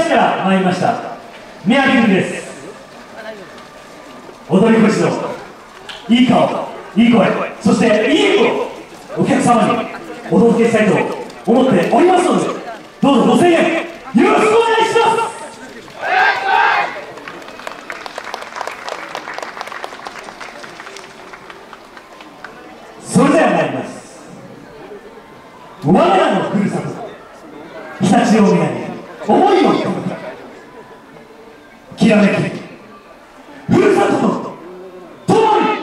市から参りました宮城組です。踊り子一同、いい顔、いい声、そしていい演舞をお客様にお届けしたいと思っておりますので、どうぞご声援よろしくお願いします。それでは参ります。我らのふるさと常陸大宮に思いを込めてきらめきふるさとと共に。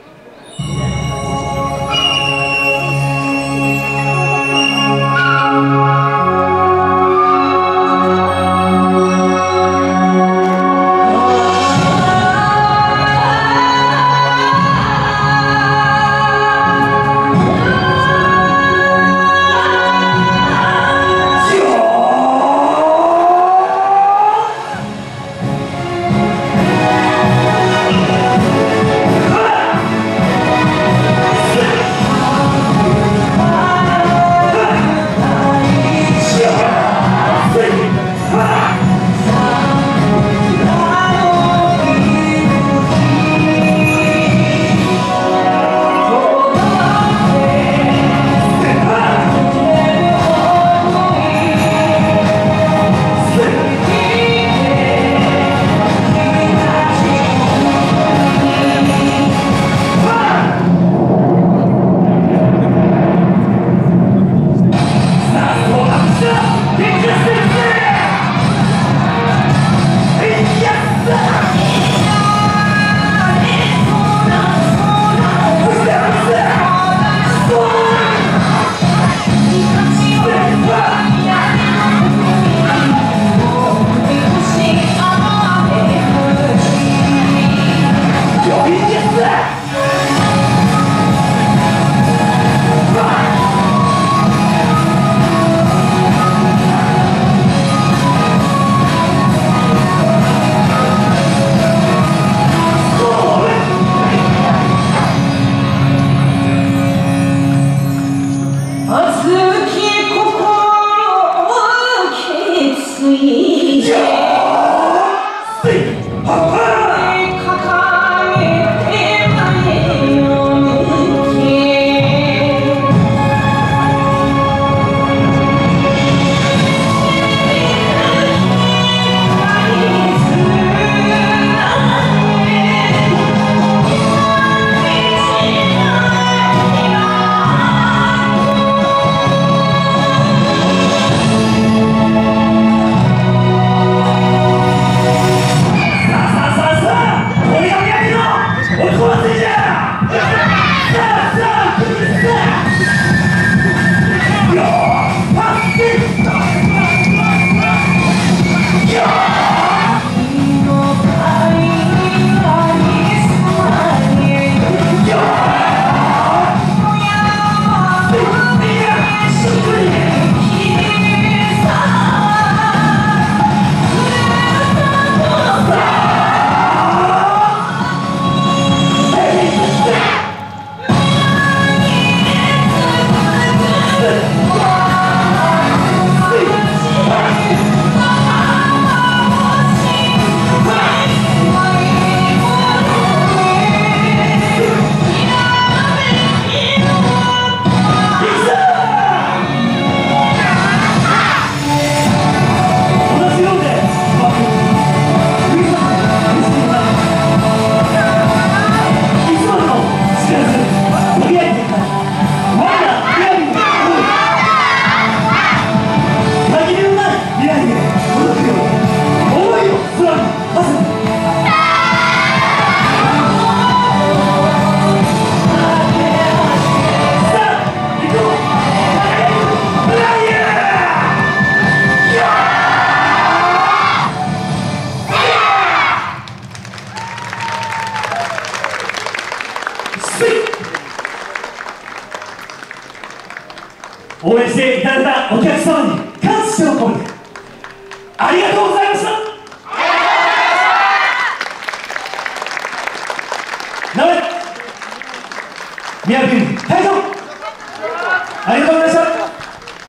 応援していただいたお客様に感謝を込めてありがとうございました。宮城県隊長ありがとうございました。